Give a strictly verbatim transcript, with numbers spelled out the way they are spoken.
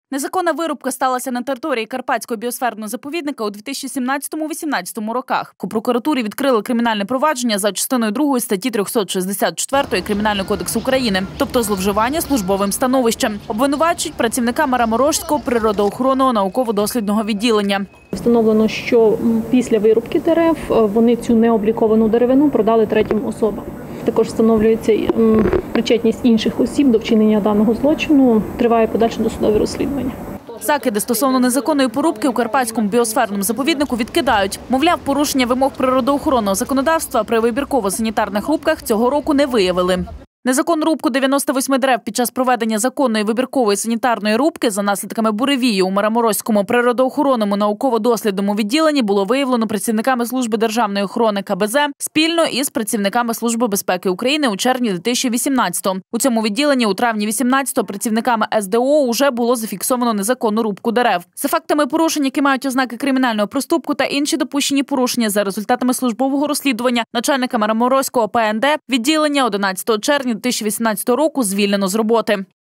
Незаконна вирубка сталася на території Карпатського біосферного заповідника у дві тисячі сімнадцятому - дві тисячі вісімнадцятому роках. У прокуратурі відкрили кримінальне провадження за частиною другої статті триста шістдесят чотири Кримінального кодексу України, тобто зловживання службовим становищем. Обвинувачують працівника Мараморозького природоохоронного науково-дослідного відділення. Встановлено, що після вирубки дерев вони цю необліковану деревину продали третім особам. Також встановлюється причетність інших осіб до вчинення даного злочину. Триває подальше досудове розслідування. Закиди стосовно незаконної порубки у Карпатському біосферному заповіднику відкидають. Мовляв, порушення вимог природоохоронного законодавства при вибірково-санітарних рубках цього року не виявили. Незаконну рубку дев'яноста восьми дерев під час проведення законної вибіркової санітарної рубки за наслідками буревію у Мараморозькому природоохоронному науково-дослідному відділенні було виявлено працівниками Служби державної охорони Ка Бе Зе спільно із працівниками Служби безпеки України у червні дві тисячі вісімнадцятого. У цьому відділенні у травні дві тисячі вісімнадцятого працівниками Ес Де О уже було зафіксовано незаконну рубку дерев. За фактами порушень, які мають ознаки кримінального проступку та інші допущені порушення за результатами службового розслідування начальника Мараморозького Пе Ен Де відділення одинадцятого червня дві тисячі вісімнадцятого року звільнено з роботи.